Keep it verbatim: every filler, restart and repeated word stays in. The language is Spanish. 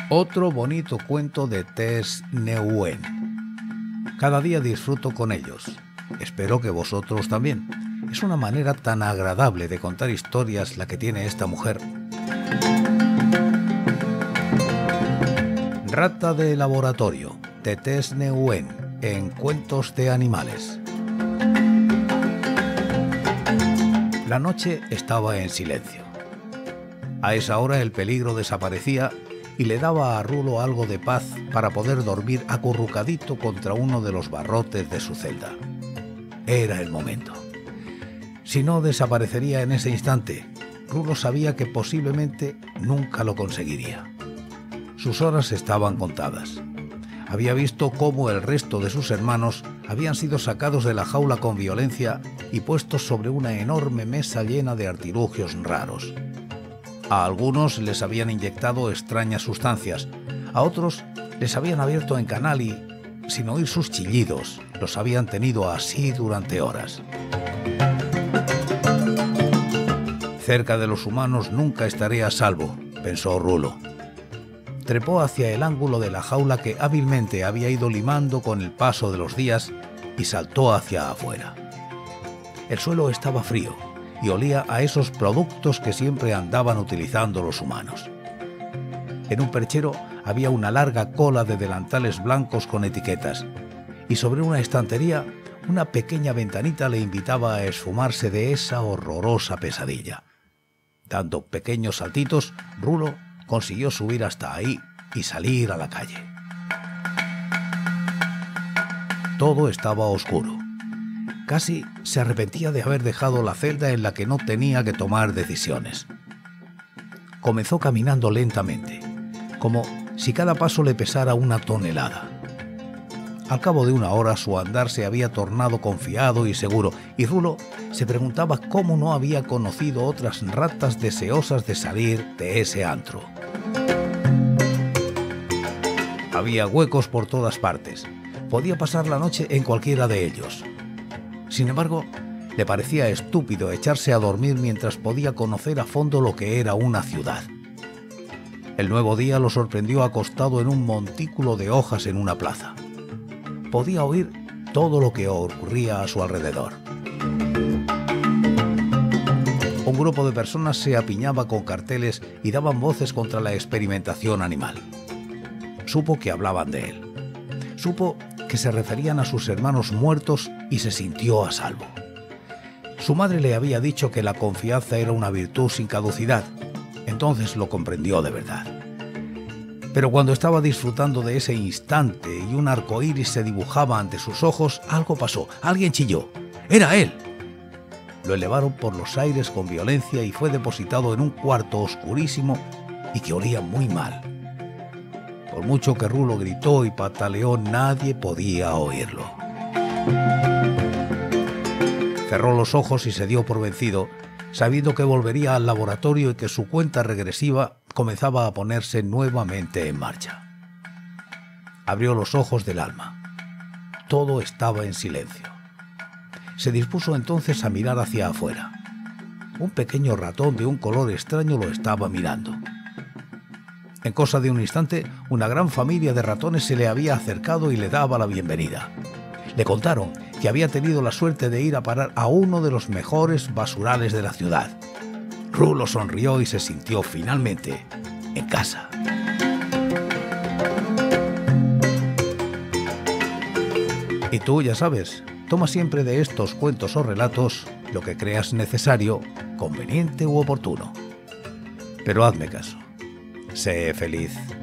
Otro bonito cuento de Tess Neuen. Cada día disfruto con ellos. Espero que vosotros también. Es una manera tan agradable de contar historias la que tiene esta mujer. Rata de laboratorio, de Tess Neuen, en Cuentos de Animales. La noche estaba en silencio. A esa hora el peligro desaparecía y le daba a Rulo algo de paz para poder dormir acurrucadito contra uno de los barrotes de su celda. Era el momento. Si no desaparecería en ese instante, Rulo sabía que posiblemente nunca lo conseguiría. Sus horas estaban contadas. Había visto cómo el resto de sus hermanos habían sido sacados de la jaula con violencia y puestos sobre una enorme mesa llena de artilugios raros. A algunos les habían inyectado extrañas sustancias, a otros les habían abierto en canal y, sin oír sus chillidos, los habían tenido así durante horas. Cerca de los humanos nunca estaré a salvo, pensó Rulo. Trepó hacia el ángulo de la jaula que hábilmente había ido limando con el paso de los días y saltó hacia afuera. El suelo estaba frío y olía a esos productos que siempre andaban utilizando los humanos. En un perchero había una larga cola de delantales blancos con etiquetas, y sobre una estantería una pequeña ventanita le invitaba a esfumarse de esa horrorosa pesadilla. Dando pequeños saltitos, Rulo consiguió subir hasta ahí y salir a la calle. Todo estaba oscuro. Casi se arrepentía de haber dejado la celda en la que no tenía que tomar decisiones. Comenzó caminando lentamente, como si cada paso le pesara una tonelada. Al cabo de una hora su andar se había tornado confiado y seguro, y Rulo se preguntaba cómo no había conocido otras ratas deseosas de salir de ese antro. Había huecos por todas partes. Podía pasar la noche en cualquiera de ellos. Sin embargo, le parecía estúpido echarse a dormir mientras podía conocer a fondo lo que era una ciudad. El nuevo día lo sorprendió acostado en un montículo de hojas en una plaza. Podía oír todo lo que ocurría a su alrededor. Un grupo de personas se apiñaba con carteles y daban voces contra la experimentación animal. Supo que hablaban de él. Supo que se referían a sus hermanos muertos y se sintió a salvo. Su madre le había dicho que la confianza era una virtud sin caducidad. Entonces lo comprendió de verdad. Pero cuando estaba disfrutando de ese instante y un arco iris se dibujaba ante sus ojos, algo pasó. Alguien chilló. ¡Era él! Lo elevaron por los aires con violencia y fue depositado en un cuarto oscurísimo y que olía muy mal. Por mucho que Rulo gritó y pataleó, nadie podía oírlo. Cerró los ojos y se dio por vencido, sabiendo que volvería al laboratorio y que su cuenta regresiva comenzaba a ponerse nuevamente en marcha. Abrió los ojos del alma. Todo estaba en silencio. Se dispuso entonces a mirar hacia afuera. Un pequeño ratón de un color extraño lo estaba mirando. En cosa de un instante, una gran familia de ratones se le había acercado y le daba la bienvenida. Le contaron que había tenido la suerte de ir a parar a uno de los mejores basurales de la ciudad. Rulo sonrió y se sintió finalmente en casa. Y tú ya sabes, toma siempre de estos cuentos o relatos lo que creas necesario, conveniente u oportuno. Pero hazme caso. Sé feliz.